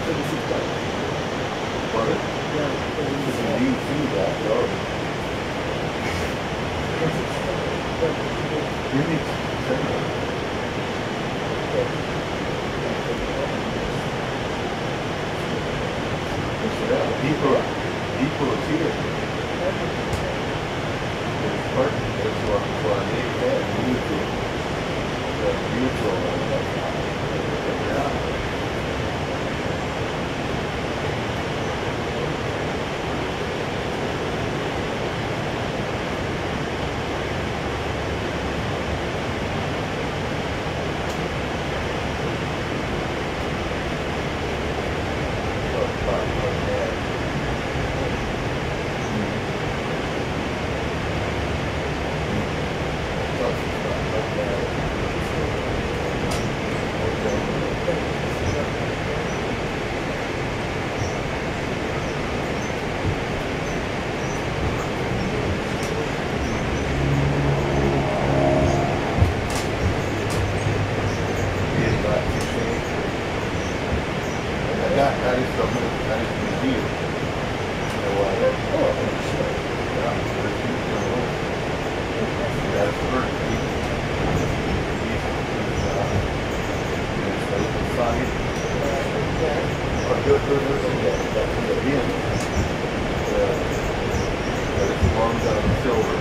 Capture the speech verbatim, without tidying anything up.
Pardon? Because you need to that, though. You need to send it. Yeah, people, people are here. It's part, that's what, what I need that, mutual, that mutual, yeah. That, that is the, that is the museum. You know why? Oh, sure. Yeah, there's you know, that's the first piece. Piece is, uh, it's the little side. Or good, good, good, good, that's the end. Uh, that is formed out of silver.